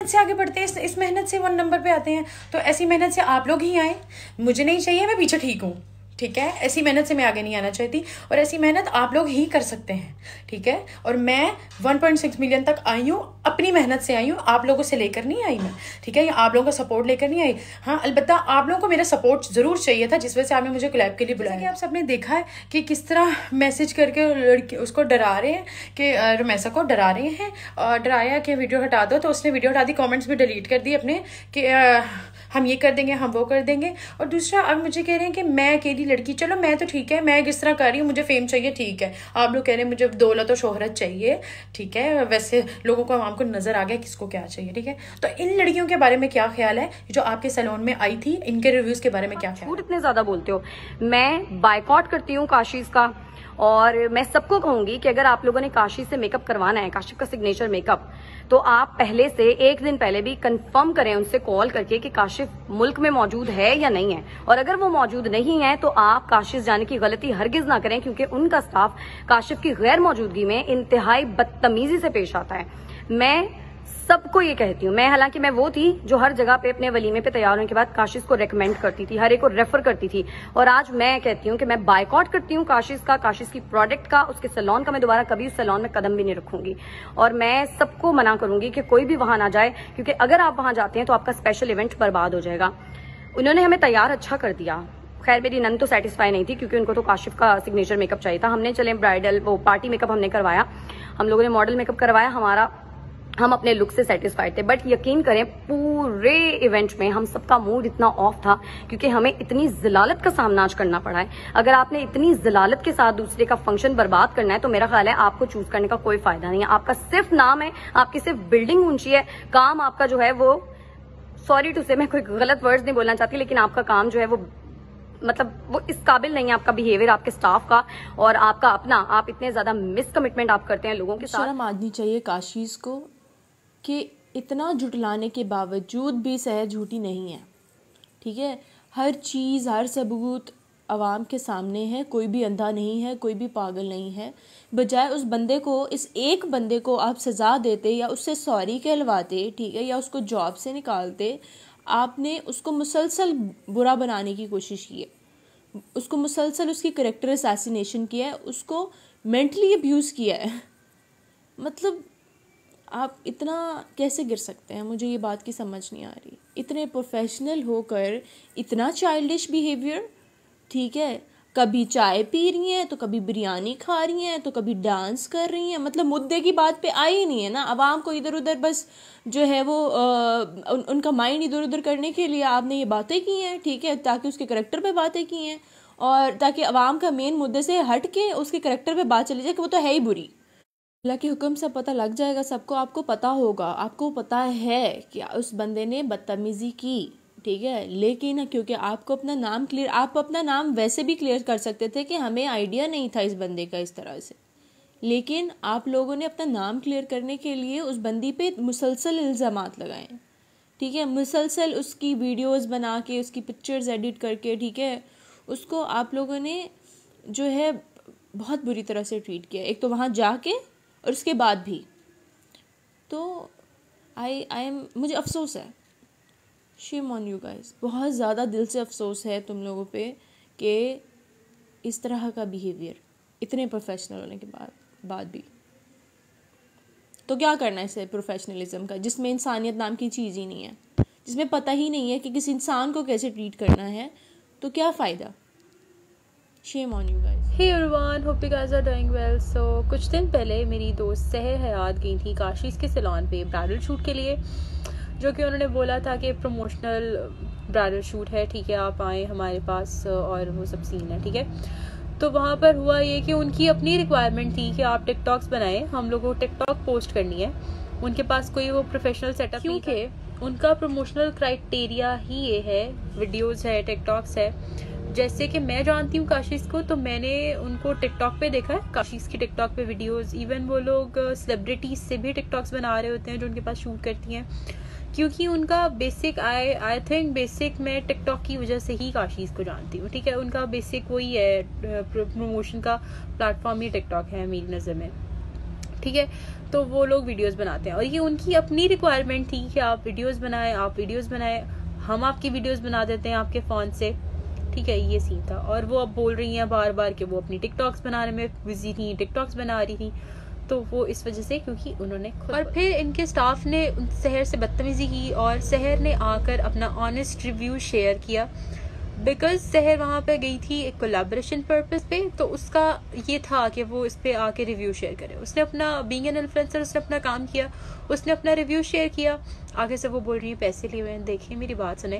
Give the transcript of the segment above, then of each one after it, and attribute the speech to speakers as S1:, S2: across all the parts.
S1: से आगे बढ़ते हैं, इस मेहनत से 1 नंबर पे आते हैं। तो ऐसी मेहनत से आप लोग ही आए, मुझे नहीं चाहिए, मैं पीछे ठीक हूँ, ठीक है। ऐसी मेहनत से मैं आगे नहीं आना चाहती और ऐसी मेहनत आप लोग ही कर सकते हैं, ठीक है। और मैं 1.6 मिलियन तक आई हूँ, अपनी मेहनत से आई हूँ, आप लोगों से लेकर नहीं आई मैं, ठीक है। या आप लोगों का सपोर्ट लेकर नहीं आई। हाँ, अलबत्ता आप लोगों को मेरा सपोर्ट जरूर चाहिए था, जिस वजह से आपने मुझे कोलैब के लिए बुलाया। आप सबने देखा है कि किस तरह मैसेज करके लड़की उसको डरा रहे हैं, कि रुमैसा को डरा रहे हैं, डराया कि वीडियो हटा दो, तो उसने वीडियो हटा दी, कॉमेंट्स भी डिलीट कर दी अपने, कि हम ये कर देंगे, हम वो कर देंगे। और दूसरा, अब मुझे कह रहे हैं कि मैं अकेली लड़की, चलो मैं तो ठीक है, मैं किस तरह कर रही हूँ, मुझे फेम चाहिए, ठीक है। आप लोग कह रहे हैं मुझे दौलत और शोहरत चाहिए, ठीक है। वैसे लोगों को, आवाम को नजर आ गया किसको क्या चाहिए, ठीक है। तो इन लड़कियों के बारे में क्या ख्याल है जो आपके सैलून में आई थी, इनके रिव्यूज के बारे में क्या ख्याल है?
S2: इतने ज्यादा बोलते हो, मैं बायकॉट करती हूँ काशिश का। और मैं सबको कहूंगी कि अगर आप लोगों ने काशिश से मेकअप करवाना है, काशिश का सिग्नेचर मेकअप, तो आप पहले से 1 दिन पहले भी कंफर्म करें उनसे कॉल करके कि काशिश मुल्क में मौजूद है या नहीं है। और अगर वो मौजूद नहीं है तो आप काशिश जाने की गलती हरगिज ना करें, क्योंकि उनका स्टाफ काशिश की गैर मौजूदगी में इंतहाई बदतमीजी से पेश आता है। मैं सबको ये कहती हूँ, हालांकि मैं वो थी जो हर जगह पे अपने वलीमे पे तैयार होने के बाद काशिश को रेकमेंड करती थी, हर एक को रेफर करती थी। और आज मैं कहती हूँ कि मैं बायकॉट करती हूँ काशिश का, काशिश की प्रोडक्ट का, उसके सैलून का। मैं दोबारा कभी उस सैलून में कदम भी नहीं रखूंगी और मैं सबको मना करूंगी कि कोई भी वहां ना जाए, क्योंकि अगर आप वहां जाते हैं तो आपका स्पेशल इवेंट बर्बाद हो जाएगा। उन्होंने हमें तैयार अच्छा कर दिया। खैर, मेरी नन तो सेटिस्फाई नहीं थी, क्योंकि उनको तो काशिफ का सिग्नेचर मेकअप चाहिए था। हमने चले ब्राइडल, वो पार्टी मेकअप हमने करवाया, हम लोगों ने मॉडल मेकअप करवाया, हम अपने लुक से सेटिस्फाइड थे। बट यकीन करें, पूरे इवेंट में हम सबका मूड इतना ऑफ था, क्योंकि हमें इतनी जलालत का सामना आज करना पड़ा है। अगर आपने इतनी जलालत के साथ दूसरे का फंक्शन बर्बाद करना है तो मेरा ख्याल है आपको चूज करने का कोई फायदा नहीं है। आपका सिर्फ नाम है, आपकी सिर्फ बिल्डिंग ऊंची है, काम आपका जो है वो, सॉरी टू से, मैं कोई गलत वर्ड्स नहीं बोलना चाहती, लेकिन आपका काम जो है वो, मतलब वो इस काबिल नहीं है, आपका बिहेवियर, आपके स्टाफ का और आपका अपना। आप इतने ज्यादा मिसकमिटमेंट आप करते हैं लोगों के साथ।
S3: शर्म आनी चाहिए काशिश को कि इतना झुटलाने के बावजूद भी सहज झूठी नहीं है, ठीक है। हर चीज़, हर सबूत आवाम के सामने है, कोई भी अंधा नहीं है, कोई भी पागल नहीं है। बजाय उस बंदे को, इस एक बंदे को आप सज़ा देते या उससे सॉरी कहलवाते, ठीक है, या उसको जॉब से निकालते, आपने उसको मुसलसल बुरा बनाने की कोशिश की है, उसको मुसलसल उसकी करैक्टर असैसिनेशन किया है, उसको मेंटली अब्यूज़ किया है। मतलब आप इतना कैसे गिर सकते हैं, मुझे ये बात की समझ नहीं आ रही। इतने प्रोफेशनल होकर इतना चाइल्डिश बिहेवियर, ठीक है। कभी चाय पी रही हैं तो कभी बिरयानी खा रही हैं तो कभी डांस कर रही हैं, मतलब मुद्दे की बात पे आई ही नहीं है ना। आवाम को इधर उधर बस जो है वो उनका माइंड इधर उधर करने के लिए आपने ये बातें की हैं, ठीक है, ताकि उसके करैक्टर पे बातें की हैं और ताकि आवाम का मेन मुद्दे से हट के उसके करैक्टर पे बात चली जाए कि वो तो है ही बुरी। अल्लाह के हुक्म से पता लग जाएगा सबको, आपको पता होगा, आपको पता है कि उस बंदे ने बदतमीज़ी की, ठीक है। लेकिन क्योंकि आपको अपना नाम क्लियर, आप अपना नाम वैसे भी क्लियर कर सकते थे कि हमें आइडिया नहीं था इस बंदे का इस तरह से, लेकिन आप लोगों ने अपना नाम क्लियर करने के लिए उस बंदी पे मुसलसल इल्ज़ामात लगाए, ठीक है। मुसलसल उसकी वीडियोस बना के, उसकी पिक्चर्स एडिट करके, ठीक है, उसको आप लोगों ने जो है बहुत बुरी तरह से ट्रीट किया। एक तो वहाँ जाके और उसके बाद भी। तो मुझे अफसोस है, शेम ऑन यू गाइस, बहुत ज़्यादा दिल से अफसोस है तुम लोगों पे कि इस तरह का बिहेवियर इतने प्रोफेशनल होने के बाद भी। तो क्या करना है इसे प्रोफेशनलिज्म का, जिसमें इंसानियत नाम की चीज़ ही नहीं है, जिसमें पता ही नहीं है कि किसी इंसान को कैसे ट्रीट करना है, तो क्या फ़ायदा। Shame on you guys.
S4: Hey everyone, hope you guys are doing well. So कुछ दिन पहले मेरी दोस्त सहर हयात गई थी काशिश के सैलून पे ब्राइडल शूट के लिए, जो कि उन्होंने बोला था कि प्रमोशनल ब्राइडल शूट है, ठीक है, आप आएँ हमारे पास और वो सब सीन है, ठीक है। तो वहाँ पर हुआ ये कि उनकी अपनी रिक्वायरमेंट थी कि आप टिकटॉक्स बनाएं, हम लोगों को टिकटॉक पोस्ट करनी है। उनके पास कोई वो प्रोफेशनल सेटअप, क्योंकि उनका प्रमोशनल क्राइटेरिया ही ये है, वीडियोज़ है, टिकटॉक्स है। जैसे कि मैं जानती हूँ काशिश को, तो मैंने उनको टिकटॉक पे देखा है, काशिश की टिकटॉक पे वीडियोस। इवन वो लोग सेलिब्रिटीज से भी टिकटॉक्स बना रहे होते हैं जो उनके पास शूट करती हैं, क्योंकि उनका बेसिक आई थिंक बेसिक मैं टिकटॉक की वजह से ही काशिश को जानती हूँ, ठीक है। उनका बेसिक वही है, प्रमोशन का प्लेटफॉर्म ही टिकटॉक है मेरी नज़र में। ठीक है। तो वो लोग वीडियोस बनाते हैं और ये उनकी अपनी रिक्वायरमेंट थी कि आप वीडियोस बनाएं, हम आपकी वीडियोस बना देते हैं आपके फ़ोन से, ठीक है, ये सीन था। और वो अब बोल रही हैं बार बार कि वो अपनी टिकटॉक्स बनाने में बिजी थी, टिकटॉक्स बना रही थी, तो वो इस वजह से क्योंकि उन्होंने खुद। और फिर इनके स्टाफ ने सहर से बदतमीजी की और सहर ने आकर अपना ऑनेस्ट रिव्यू शेयर किया, बिकॉज सहर वहाँ पे गई थी एक कोलैबोरेशन पर्पस पे, तो उसका ये था कि वो इस पे आके रिव्यू शेयर करे। उसने अपना बीइंग एन इन्फ्लुएंसर, उसने अपना काम किया, उसने अपना रिव्यू शेयर किया। आगे से वो बोल रही है पैसे लिए हुए हैं। देखिए मेरी बात सुने,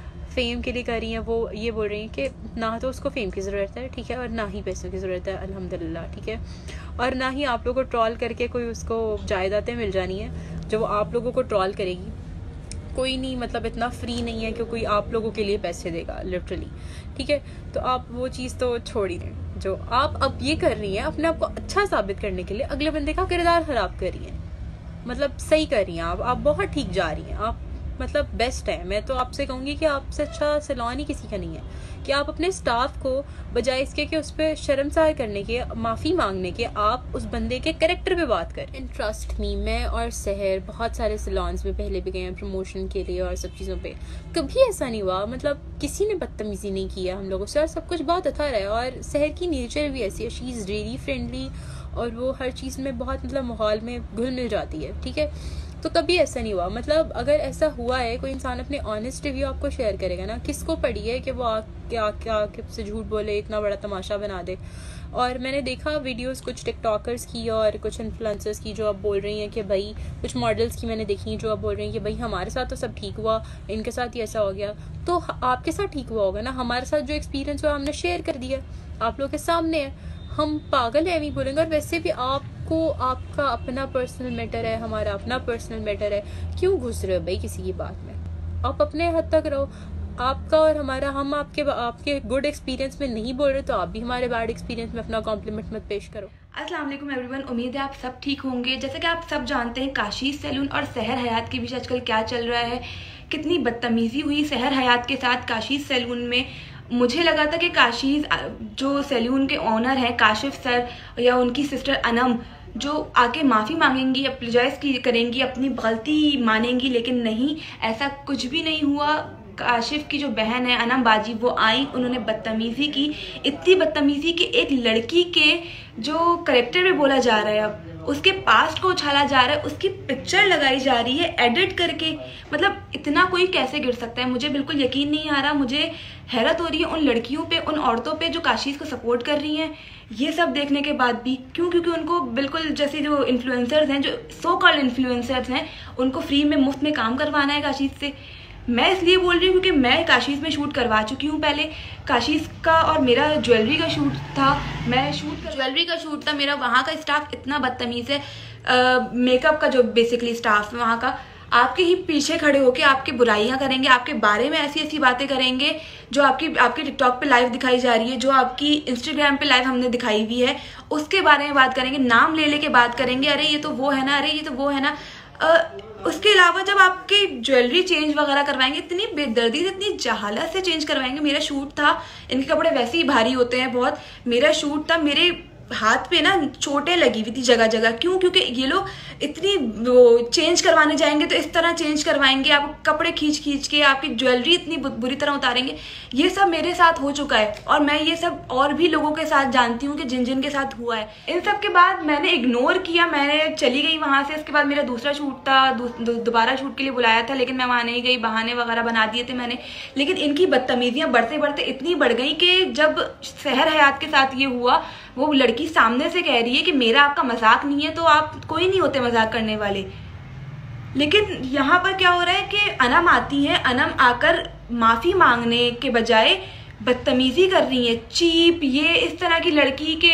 S4: फेम के लिए कर रही हैं वो, ये बोल रही हैं कि ना तो उसको फेम की ज़रूरत है, ठीक है, और ना ही पैसों की ज़रूरत है अल्हम्दुलिल्लाह, ठीक है, और ना ही आप लोगों को ट्रॉल करके कोई उसको जायदादें मिल जानी है जो आप लोगों को ट्रॉल करेगी। कोई नहीं, मतलब इतना फ्री नहीं है कि कोई आप लोगों के लिए पैसे देगा लिटरली, ठीक है। तो आप वो चीज़ तो छोड़ ही दें। जो आप अब ये कर रही हैं अपने आप को अच्छा साबित करने के लिए अगले बंदे का किरदार खराब कर रही हैं, मतलब सही कर रही हैं आप बहुत ठीक जा रही हैं आप, मतलब बेस्ट है। मैं तो आपसे कहूँगी कि आपसे अच्छा सैलून ही किसी का नहीं है कि आप अपने स्टाफ को बजाय इसके कि उस पर शर्मसार करने के, माफ़ी मांगने के, आप उस बंदे के कैरेक्टर पे बात करें। एंड ट्रस्ट मी, मैं और सहर बहुत सारे सैलून्स में पहले भी गए हैं प्रमोशन के लिए और सब चीज़ों पे, कभी ऐसा नहीं हुआ, मतलब किसी ने बदतमीजी नहीं किया हम लोगों से और सब कुछ बहुत अच्छा रहा है। और सहर की नेचर भी ऐसी है, शी इज़ रियली फ्रेंडली और वो हर चीज़ में बहुत मतलब माहौल में घुल मिल जाती है, ठीक है। तो कभी ऐसा नहीं हुआ, मतलब अगर ऐसा हुआ है कोई इंसान अपने ऑनेस्ट रिव्यू आपको शेयर करेगा ना, किसको पड़ी है कि वो आके से झूठ बोले, इतना बड़ा तमाशा बना दे। और मैंने देखा वीडियोस कुछ टिकटॉकर्स की और कुछ इन्फ्लुएंसर्स की जो अब बोल रही हैं कि भाई, कुछ मॉडल्स की मैंने देखी जो अब बोल रही हैं कि भाई हमारे साथ तो सब ठीक हुआ, इनके साथ ही ऐसा हो गया, तो आपके साथ ठीक हुआ होगा ना, हमारे साथ जो एक्सपीरियंस हुआ हमने शेयर कर दिया, आप लोग के सामने है, हम पागल है नहीं बोलेंगे। और वैसे भी आपको आपका अपना पर्सनल मैटर है, हमारा अपना पर्सनल मैटर है, क्यों घुस रहे हो भाई किसी की बात में, आप अपने हद तक रहो, आपका और हमारा, हम आपके गुड एक्सपीरियंस में नहीं बोल रहे तो आप भी हमारे बैड एक्सपीरियंस में अपना कॉम्प्लीमेंट मत पेश करो।
S1: अस्सलाम वालेकुम एवरीवन, उम्मीद है आप सब ठीक होंगे। जैसे कि आप सब जानते हैं काशीज़ सैलून और सहर हयात के बीच आजकल क्या चल रहा है, कितनी बदतमीजी हुई सहर हयात के साथ काशीज़ सैलून में। मुझे लगा था कि काशीज़ जो सैलून के ओनर हैं काशिफ सर या उनकी सिस्टर अनम जो आके माफ़ी मांगेंगी, अप्लोजाइज करेंगी, अपनी गलती मानेंगी, लेकिन नहीं, ऐसा कुछ भी नहीं हुआ। काशिफ की जो बहन है अनम बाजी, वो आई, उन्होंने बदतमीज़ी की, इतनी बदतमीज़ी कि एक लड़की के जो करेक्टर में बोला जा रहा है, अब उसके पास्ट को उछाला जा रहा है, उसकी पिक्चर लगाई जा रही है एडिट करके। मतलब इतना कोई कैसे गिर सकता है, मुझे बिल्कुल यकीन नहीं आ रहा। मुझे हैरत हो रही है उन लड़कियों पे, उन औरतों पे जो काशीज़ को सपोर्ट कर रही हैं, ये सब देखने के बाद भी। क्यों? क्योंकि उनको बिल्कुल जैसे जो इन्फ्लुएंसर्स हैं, जो सो कॉल्ड इन्फ्लुएंसर्स हैं, उनको फ्री में मुफ्त में काम करवाना है काशीज़ से। मैं इसलिए बोल रही हूँ क्योंकि मैं काशीज़ में शूट करवा चुकी हूँ पहले। काशीज़ का और मेरा ज्वेलरी का शूट था, ज्वेलरी का शूट था मेरा। वहाँ का स्टाफ इतना बदतमीज़ है, मेकअप का जो बेसिकली स्टाफ है वहाँ का, आपके ही पीछे खड़े होके आपकी बुराइयां करेंगे, आपके बारे में ऐसी ऐसी बातें करेंगे जो आपकी टिकटॉक पे लाइव दिखाई जा रही है, जो आपकी इंस्टाग्राम पे लाइव हमने दिखाई हुई है, उसके बारे में बात करेंगे, नाम ले लेके बात करेंगे, अरे ये तो वो है ना, अरे ये तो वो है ना। उसके अलावा जब आपकी ज्वेलरी चेंज वगैरह करवाएंगे, इतनी बेदर्दी से, इतनी जहालत से चेंज करवाएंगे। मेरा शूट था, इनके कपड़े वैसे ही भारी होते हैं बहुत, मेरा शूट था, मेरे हाथ पे ना चोटें लगी हुई थी जगह जगह। क्यों? क्योंकि ये लोग इतनी वो चेंज करवाने जाएंगे तो इस तरह चेंज करवाएंगे, आप कपड़े खींच खींच के, आपकी ज्वेलरी इतनी बुरी तरह उतारेंगे। ये सब मेरे साथ हो चुका है और मैं ये सब और भी लोगों के साथ जानती हूँ कि जिन जिन के साथ हुआ है। इन सब के बाद मैंने इग्नोर किया, मैंने चली गई वहाँ से। उसके बाद मेरा दूसरा शूट था, दोबारा शूट के लिए बुलाया था, लेकिन मैं वहाँ नहीं गई, बहाने वगैरह बना दिए थे मैंने। लेकिन इनकी बदतमीजियाँ बढ़ते बढ़ते इतनी बढ़ गई कि जब सहर हयात के साथ ये हुआ, वो लड़की सामने से कह रही है कि मेरा आपका मजाक नहीं है, तो आप कोई नहीं होते मजाक करने वाले। लेकिन यहाँ पर क्या हो रहा है कि अनम आती है, अनम आकर माफी मांगने के बजाय बदतमीजी कर रही है, चीप। ये इस तरह की लड़की के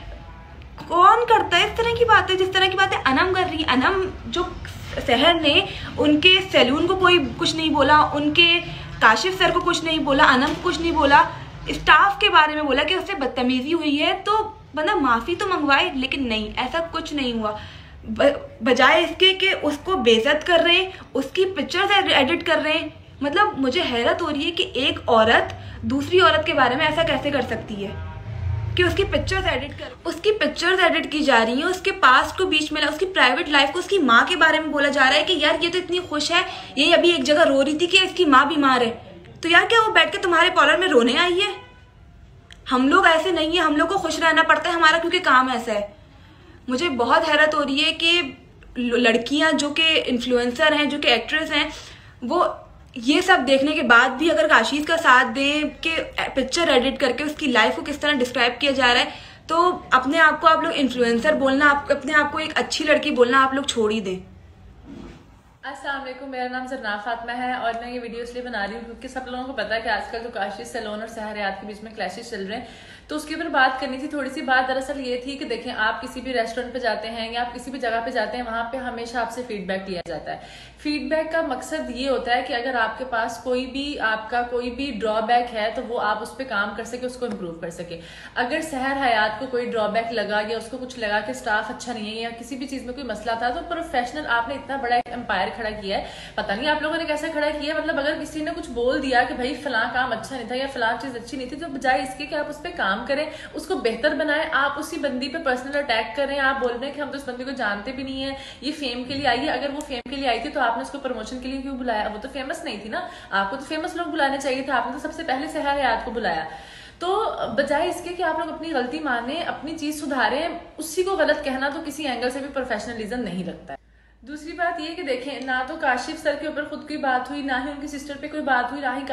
S1: कौन करता है इस तरह की बातें, जिस तरह की बातें अनम कर रही है। अनम जो सहर ने उनके सैलून को कोई कुछ नहीं बोला, उनके काशिफ सर को कुछ नहीं बोला, अनम को कुछ नहीं बोला, स्टाफ के बारे में बोला कि उससे बदतमीजी हुई है तो बंदा माफी तो मंगवाए। लेकिन नहीं, ऐसा कुछ नहीं हुआ। बजाय इसके कि उसको बेइज्जत कर रहे हैं, उसकी पिक्चर्स एडिट कर रहे हैं। मतलब मुझे हैरत हो रही है कि एक औरत दूसरी औरत के बारे में ऐसा कैसे कर सकती है
S5: कि उसकी पिक्चर्स एडिट की जा रही हैं, उसके पास्ट को बीच में, उसकी प्राइवेट लाइफ को, उसकी माँ के बारे में बोला जा रहा है कि यार ये तो इतनी खुश है, ये अभी एक जगह रो रही थी कि इसकी माँ बीमार है, तो यार क्या वो बैठ के तुम्हारे पार्लर में रोने आई है? हम लोग ऐसे नहीं है, हम लोग को खुश रहना पड़ता है हमारा, क्योंकि काम ऐसा है। मुझे बहुत हैरत हो रही है कि लड़कियां जो कि इन्फ्लुएंसर हैं, जो कि एक्ट्रेस हैं, वो ये सब देखने के बाद भी अगर काशीज़ का साथ दें कि पिक्चर एडिट करके उसकी लाइफ को किस तरह डिस्क्राइब किया जा रहा है, तो अपने आप को आप लोग इन्फ्लुएंसर बोलना, अपने आप को एक अच्छी लड़की बोलना आप लोग छोड़ ही दें।
S4: अस्सलाम वालेकुम, मेरा नाम जरना फातिमा है और मैं ये वीडियो इसलिए बना रही हूँ क्योंकि सब लोगों को पता है कि आजकल तो काशीज़ सैलून और सहर हयात के बीच में क्लैशेस चल रहे हैं, तो उसके ऊपर बात करनी थी। थोड़ी सी बात दरअसल ये थी कि देखें, आप किसी भी रेस्टोरेंट पे जाते हैं या आप किसी भी जगह पे जाते हैं, वहां पे हमेशा आपसे फीडबैक लिया जाता है। फीडबैक का मकसद ये होता है कि अगर आपके पास कोई भी ड्रॉबैक है तो वो आप उस पर काम कर सके, उसको इम्प्रूव कर सके। अगर सहर हयात को कोई ड्रॉबैक लगा या उसको कुछ लगा कि स्टाफ अच्छा नहीं है या किसी भी चीज में कोई मसला था, तो प्रोफेशनल आपने इतना बड़ा एक एम्पायर खड़ा किया है, पता नहीं आप लोगों ने कैसे खड़ा किया है। मतलब अगर किसी ने कुछ बोल दिया कि भाई फलां काम अच्छा नहीं था या फलां चीज अच्छी नहीं थी, तो बजाय इसके कि आप उस पर काम करें, उसको बेहतर बनाएं, आप उसी बंदी पे पर्सनल अटैक करें। आप बोल रहे हैं कि हम तो उस बंदी को जानते भी नहीं है, ये फेम के लिए आई है। अगर वो फेम के लिए आई थी तो आपने उसको प्रमोशन के लिए क्यों बुलाया? वो तो फेमस नहीं थी ना, आपको तो फेमस लोग बुलाने चाहिए था, आपने तो सबसे पहले सहर हयात को बुलाया। तो बजाय इसके कि आप लोग अपनी गलती माने, अपनी चीज सुधारें, उसी को गलत कहना तो किसी एंगल से भी प्रोफेशनलिज्म नहीं लगता है। दूसरी बात ये कि देखें, ना तो काशिफ सर के ऊपर खुद की बात हुई, ना ही उनकी सिस्टर पे कोई बात हुई, ना ही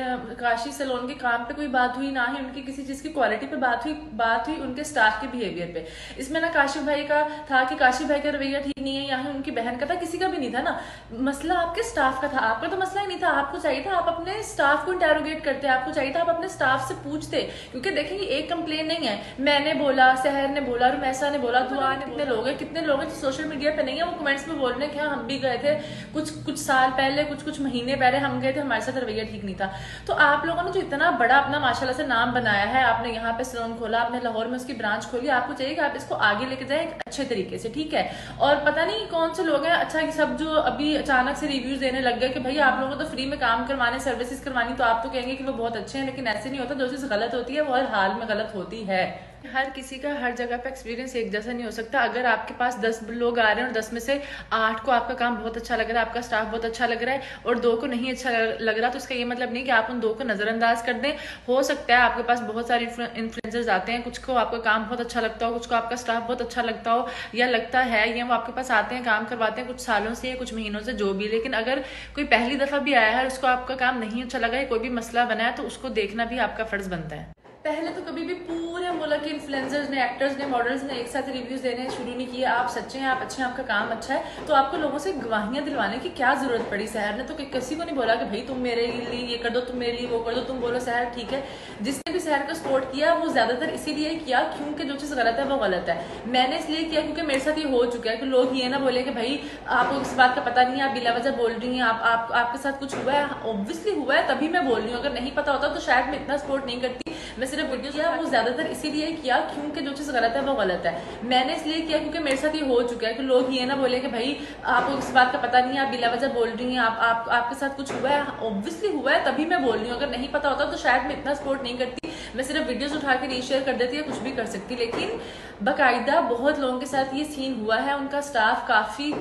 S4: काशी सैलून के काम पे कोई बात हुई, ना ही उनकी किसी चीज की क्वालिटी पे बात हुई उनके स्टाफ के बिहेवियर पे। इसमें ना काशिफ भाई का था कि काशिफ भाई का रवैया ठीक नहीं है, या ही उनकी बहन का था, किसी का भी नहीं था ना। मसला आपके स्टाफ का था, आपका तो मसला ही नहीं था। आपको चाहिए था आप अपने स्टाफ को इंटेरोगेट करते, आपको चाहिए था आप अपने स्टाफ से पूछते, क्योंकि देखें ये एक कंप्लेन नहीं है, मैंने बोला, सहर ने बोला, रुमैसा ने बोला, दुआ ने, कितने लोग हैं सोशल मीडिया पे नहीं है, वो कमेंट्स बोल रहे हैं कि हाँ हम भी गए थे कुछ साल पहले, कुछ महीने पहले हम गए थे, हमारे साथ रवैया ठीक नहीं था। तो आप लोगों ने जो इतना बड़ा अपना माशाल्लाह से नाम बनाया है, आपने यहाँ पे सैलून खोला, आपने लाहौर में उसकी ब्रांच खोली, आपको चाहिए कि आप इसको आगे लेके जाएं एक अच्छे तरीके से, ठीक है। और पता नहीं कौन से लोग हैं, अच्छा सब जो अभी अचानक से रिव्यूज देने लग गए कि भाई आप लोगों को तो फ्री में काम करवाने, सर्विसेज करवानी, तो आप तो कहेंगे कि वो बहुत अच्छे हैं, लेकिन ऐसे नहीं होता। जो चीज गलत होती है वो हर हाल में गलत होती है। हर किसी का हर जगह पे एक्सपीरियंस एक जैसा नहीं हो सकता। अगर आपके पास 10 लोग आ रहे हैं और 10 में से 8 को आपका काम बहुत अच्छा लग रहा है, आपका स्टाफ बहुत अच्छा लग रहा है, और 2 को नहीं अच्छा लग रहा, तो इसका ये मतलब नहीं कि आप उन 2 को नजरअंदाज कर दें। हो सकता है आपके पास बहुत सारे इन्फ्लुएंसर्स आते हैं, कुछ को आपका काम बहुत अच्छा लगता हो, कुछ को आपका स्टाफ बहुत अच्छा लगता हो या लगता है, या वो आपके पास आते हैं, काम करवाते हैं कुछ सालों से या कुछ महीनों से, जो भी। लेकिन अगर कोई पहली दफा भी आया है, उसको आपका काम नहीं अच्छा लगा है, कोई भी मसला बना है, तो उसको देखना भी आपका फर्ज बनता है। पहले तो कभी भी पूरे मुल्क के इन्फ्लुएंसर्स ने, एक्टर्स ने, मॉडल्स ने एक साथ रिव्यूज देने शुरू नहीं किए। आप सच्चे हैं, आप अच्छे हैं, आपका काम अच्छा है, तो आपको लोगों से गवाहियां दिलवाने की क्या जरूरत पड़ी? सहर ने तो किसी को नहीं बोला कि भाई तुम मेरे लिए ये कर दो, तुम मेरे लिए वो कर दो, तुम बोलो सहर ठीक है। जिसने भी सहर का सपोर्ट किया वो ज्यादातर इसीलिए किया क्योंकि जो चीज गलत है वो गलत है। मैंने इसलिए किया क्योंकि मेरे साथ ये हो चुका है कि लोग ये ना बोले कि भाई आपको इस बात का पता नहीं है, आप बिला वजह बोल रही हैं, आपके साथ कुछ हुआ है। ऑब्वियसली हुआ है, तभी मैं बोल रही हूँ। अगर नहीं पता होता तो शायद मैं इतना सपोर्ट नहीं करती। मैं सिर्फ वीडियो किया, वो ज्यादातर इसीलिए किया क्योंकि जो चीज गलत है वो गलत है। मैंने इसलिए किया क्योंकि मेरे साथ ये हो चुका है कि लोग ये ना बोले कि भाई आपको इस बात का पता नहीं है, आप बिला वजह बोल रही हैं, आपके साथ कुछ हुआ है। ऑब्वियसली हुआ है, तभी मैं बोल रही हूँ। अगर नहीं पता होता तो शायद मैं इतना सपोर्ट नहीं करती, मैं सिर्फ वीडियोस उठा के रीशेयर कर देती या कुछ भी कर सकती। लेकिन बाकायदा बहुत लोगों के साथ ये सीन हुआ है। उनका स्टाफ काफी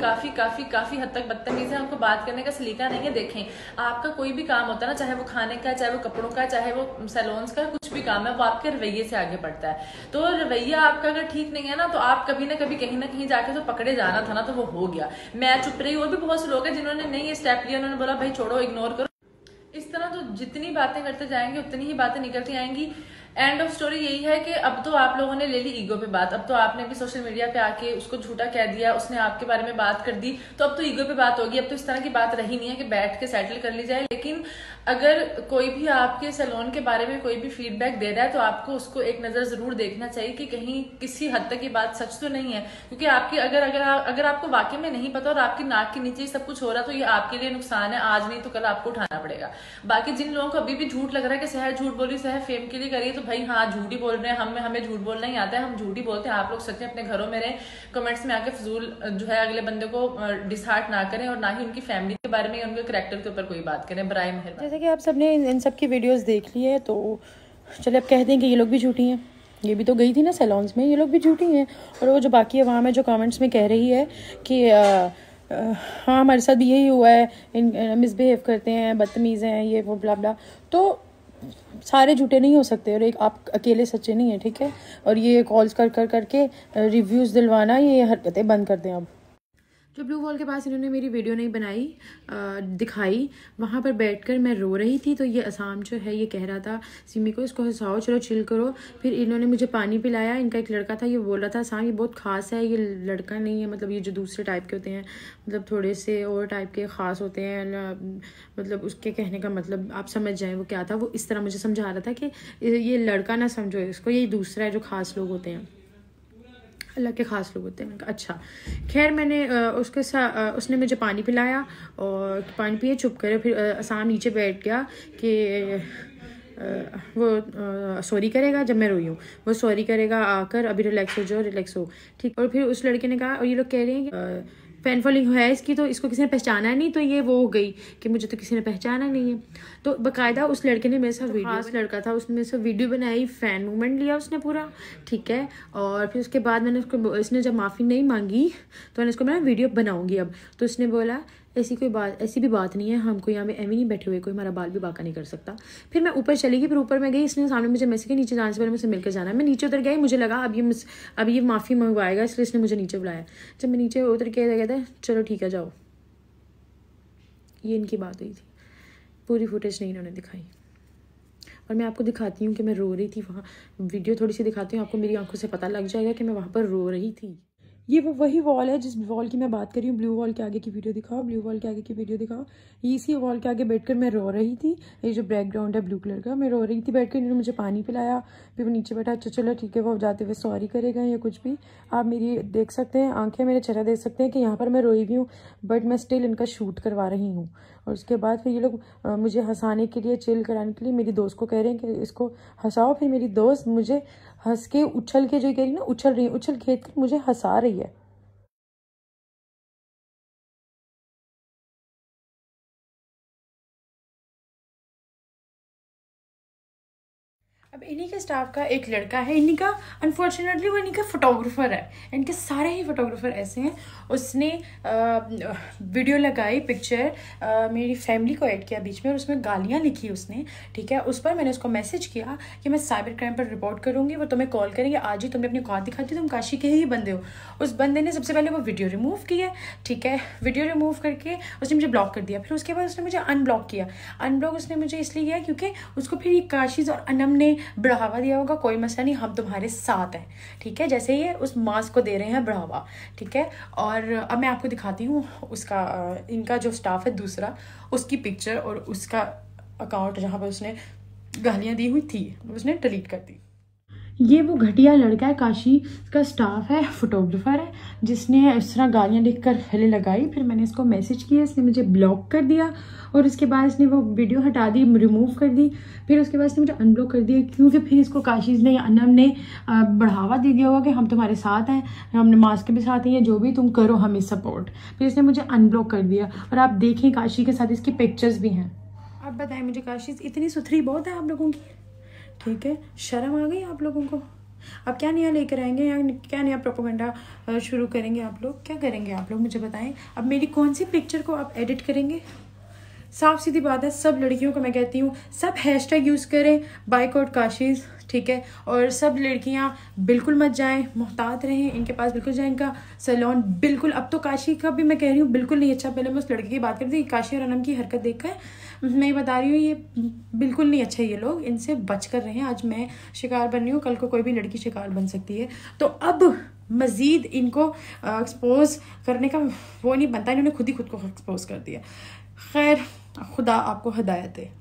S4: हद तक बदतमीज है, उनको बात करने का सलीका नहीं है। देखें, आपका कोई भी काम होता है ना, चाहे वो खाने का, चाहे वो कपड़ों का, चाहे वो सैलून्स का, कुछ भी काम है, वो आपके रवैये से आगे बढ़ता है। तो रवैया आपका अगर ठीक नहीं है ना, तो आप कभी ना कहीं जाके तो पकड़े जाना था ना, तो वो हो गया। मैं चुप रही। और भी बहुत से लोग हैं जिन्होंने नहीं ये स्टेप लिया, उन्होंने बोला भाई छोड़ो, इग्नोर करो। इस तरह तो जितनी बातें करते जाएंगे उतनी ही बातें निकलती आएंगी। एंड ऑफ स्टोरी यही है कि अब तो आप लोगों ने ले ली ईगो पे बात। अब तो आपने भी सोशल मीडिया पे आके उसको झूठा कह दिया, उसने आपके बारे में बात कर दी, तो अब तो ईगो पे बात होगी। अब तो इस तरह की बात रही नहीं है कि बैठ के सेटल कर ली जाए। लेकिन अगर कोई भी आपके सैलून के बारे में कोई भी फीडबैक दे रहा है, तो आपको उसको एक नजर जरूर देखना चाहिए कि कहीं किसी हद तक ये बात सच तो नहीं है। क्योंकि आपकी अगर आपको वाकई में नहीं पता और आपकी नाक के नीचे सब कुछ हो रहा, तो ये आपके लिए नुकसान है। आज नहीं तो कल आपको उठाना पड़ेगा। बाकी जिन लोगों को अभी भी झूठ लग रहा है कि सहर झूठ बोल रही, सहर फेम के लिए करिए, तो भाई हाँ झूठ ही बोल रहे हैं। हमें झूठ बोलना ही आता है, हम झूठ ही बोलते हैं। आप लोग सच में अपने घरों में रहें, कमेंट्स में आके फजूल जो है अगले बंदे को डिसहार्ट ना करें, और ना ही उनकी फैमिली के बारे में, उनके करैक्टर के ऊपर कोई बात करें, बराए मेहरबानी।
S1: जैसे कि आप सबने इन सब की वीडियोस देख ली है, तो चले अब कह दें कि ये लोग भी झूठी हैं। ये भी तो गई थी ना सैलॉन्स में, ये लोग भी झूठी हैं। और वो जो बाकी अवाम है जो कमेंट्स में कह रही है कि हाँ हमारे साथ भी यही हुआ है, मिसबिहेव करते हैं, बदतमीज़ हैं, ये वो ब्ला ब्ला, तो सारे झूठे नहीं हो सकते और एक आप अकेले सच्चे नहीं हैं, ठीक है। और ये कॉल्स कर कर करके रिव्यूज़ दिलवाना, ये हरकतें बंद कर दें अब। जो ब्लू वॉल के पास इन्होंने मेरी वीडियो नहीं बनाई, दिखाई, वहाँ पर बैठकर मैं रो रही थी, तो ये असाम जो है ये कह रहा था सिमी को इसको हंसाओ, चलो चिल करो। फिर इन्होंने मुझे पानी पिलाया। इनका एक लड़का था, ये बोल रहा था असाम ये बहुत ख़ास है, ये लड़का नहीं है, मतलब ये जो दूसरे टाइप के होते हैं, मतलब थोड़े से और टाइप के ख़ास होते हैं, मतलब उसके कहने का मतलब आप समझ जाएँ वो क्या था। वो इस तरह मुझे समझा रहा था कि ये लड़का ना समझो इसको, ये दूसरा है जो ख़ास लोग होते हैं, अल्लाह के ख़ास लोग होते हैं। अच्छा खैर मैंने उसके साथ उसने मुझे पानी पिलाया और पानी पिए चुप करे। फिर असाम नीचे बैठ गया कि वो सॉरी करेगा जब मैं रोई हूँ, वो सॉरी करेगा आकर, अभी रिलैक्स हो जाओ, रिलैक्स हो, ठीक। और फिर उस लड़के ने कहा, और ये लोग कह रहे हैं कि फैन फॉलोइंग है इसकी, तो इसको किसी ने पहचाना नहीं, तो ये वो हो गई कि मुझे तो किसी ने पहचाना नहीं है। तो बाकायदा उस लड़के ने मेरे साथ खास लड़का था, उसने मेरे साथ वीडियो बनाई, फैन मूवमेंट लिया उसने पूरा, ठीक है। और फिर उसके बाद मैंने उसको, इसने जब माफ़ी नहीं मांगी तो मैंने उसको मैं वीडियो बनाऊंगी अब, तो उसने बोला ऐसी कोई बात, ऐसी भी बात नहीं है, हमको यहाँ पे एम ही नहीं बैठे हुए, कोई हमारा बाल भी बाका नहीं कर सकता। फिर मैं ऊपर चली गई, फिर ऊपर मैं गई, इसने सामने मुझे मैसेज किया नीचे जाने से पहले मुझसे मिलकर जाना है। मैं नीचे उतर गई, मुझे लगा अब ये माफ़ी मंगवाएगा, इसलिए इसने मुझे नीचे बुलाया। जब मैं नीचे उतर के कहता है चलो ठीक है जाओ, ये इनकी बात हुई थी। पूरी फुटेज नहीं इन्होंने दिखाई, और मैं आपको दिखाती हूँ कि मैं रो रही थी वहाँ। वीडियो थोड़ी सी दिखाती हूँ आपको, मेरी आंखों से पता लग जाएगा कि मैं वहाँ पर रो रही थी। ये वो वही वॉल है जिस वॉल की मैं बात कर रही हूँ। ब्लू वॉल के आगे की वीडियो दिखाओ, ब्लू वॉल के आगे की वीडियो दिखाओ। इसी वॉल के आगे बैठकर मैं रो रही थी। ये जो बैकग्राउंड है ब्लू कलर का, मैं रो रही थी बैठकर। इन्होंने मुझे पानी पिलाया, फिर वो नीचे बैठा, अच्छा चलो ठीक है, वो जाते हुए सॉरी करेगा या कुछ भी। आप मेरी देख सकते हैं आंखें, मेरे चेहरा देख सकते हैं कि यहाँ पर मैं रोई भी हूँ, बट मैं स्टिल इनका शूट करवा रही हूँ। और उसके बाद फिर ये लोग मुझे हंसाने के लिए, चिल कराने के लिए मेरी दोस्त को कह रहे हैं कि इसको हंसाओ। फिर मेरी दोस्त मुझे हंस के उछल के, जो कह रही ना उछल रही है, उछल खेद कर मुझे हंसा रही है। अब इन्हीं के स्टाफ का एक लड़का है, इन्हीं का अनफॉर्चुनेटली वो इन्हीं का फोटोग्राफर है, इनके सारे ही फोटोग्राफर ऐसे हैं। उसने वीडियो लगाई, पिक्चर, मेरी फैमिली को ऐड किया बीच में, और उसमें गालियाँ लिखी उसने, ठीक है। उस पर मैंने उसको मैसेज किया कि मैं साइबर क्राइम पर रिपोर्ट करूँगी, वो तुम्हें कॉल करेंगे, आज ही तुमने अपनी औकात दिखाती, तुम काशी के ही बंदे हो। उस बंदे ने सबसे पहले वो वीडियो रिमूव की है, ठीक है। वीडियो रिमूव करके उसने मुझे ब्लॉक कर दिया। फिर उसके बाद उसने मुझे अनब्लॉक किया। अनब्लॉक उसने मुझे इसलिए किया क्योंकि उसको फिर ये काशीज़ और अनम ने बढ़ावा दिया होगा, कोई मसला नहीं, हम तुम्हारे साथ हैं, ठीक है। जैसे ये उस मास्क को दे रहे हैं बढ़ावा, ठीक है। और अब मैं आपको दिखाती हूँ उसका, इनका जो स्टाफ है दूसरा, उसकी पिक्चर और उसका अकाउंट जहाँ पर उसने गालियाँ दी हुई थी उसने डिलीट कर दी। ये वो घटिया लड़का है, काशी का स्टाफ है, फोटोग्राफर है, जिसने इस तरह गालियाँ लिखकर पहले लगाई। फिर मैंने इसको मैसेज किया, इसने मुझे ब्लॉक कर दिया, और उसके बाद इसने वो वीडियो हटा दी, रिमूव कर दी। फिर उसके बाद इसने मुझे अनब्लॉक कर दिया, क्योंकि फिर इसको काशीज़ ने या अनम ने बढ़ावा दे दिया होगा कि हम तुम्हारे साथ हैं, हमने मास्क के भी साथ हैं, जो भी तुम करो हमें सपोर्ट। फिर इसने मुझे अनब्लॉक कर दिया। और आप देखें काशी के साथ इसकी पिक्चर्स भी हैं। आप बताएं मुझे, काशी इतनी सुथरी बहुत है आप लोगों की, ठीक है। शर्म आ गई आप लोगों को? अब क्या नया लेकर आएंगे या क्या नया प्रोपेगेंडा शुरू करेंगे आप लोग? क्या करेंगे आप लोग मुझे बताएं। अब मेरी कौन सी पिक्चर को आप एडिट करेंगे? साफ सीधी बात है, सब लड़कियों को मैं कहती हूँ सब हैशटैग यूज़ करें, बायकॉट काशीज़, ठीक है। और सब लड़कियाँ बिल्कुल मत जाएं, मोहतात रहें, इनके पास बिल्कुल जाएं, इनका सैलून बिल्कुल, अब तो काशी का भी मैं कह रही हूँ बिल्कुल नहीं अच्छा। पहले मैं उस लड़के की बात करती थी, काशी और अनम की हरकत देखकर मैं ये बता रही हूँ, ये बिल्कुल नहीं अच्छा, ये लोग इनसे बच कर रहे हैं। आज मैं शिकार बन रही हूँ, कल को कोई भी लड़की शिकार बन सकती है। तो अब मज़ीद इनको एक्सपोज करने का वो नहीं बनता, इन्होंने खुद ही खुद को एक्सपोज कर दिया। खैर खुदा आपको हिदायत दे।